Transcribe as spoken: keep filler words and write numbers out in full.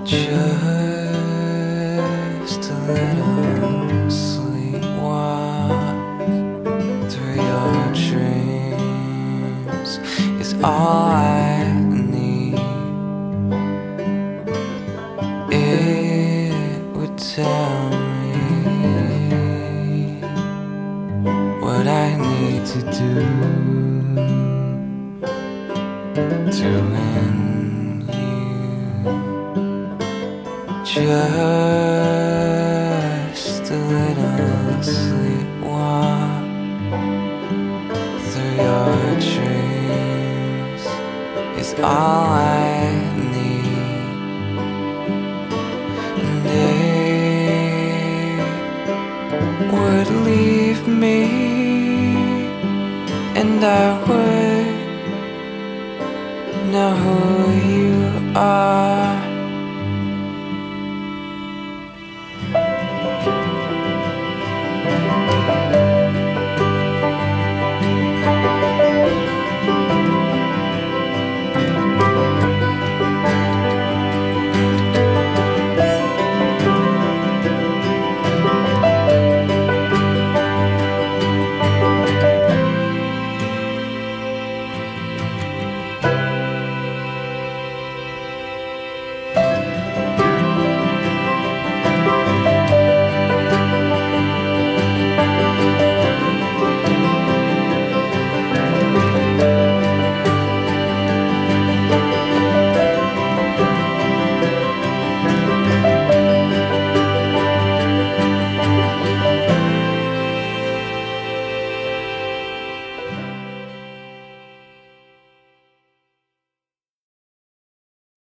Just a little sleepwalk through your dreams is all I need. It would tell me what I need to do to win you. Just a little sleepwalk through your dreams is all I need. And it would leave me, and I would know who you are.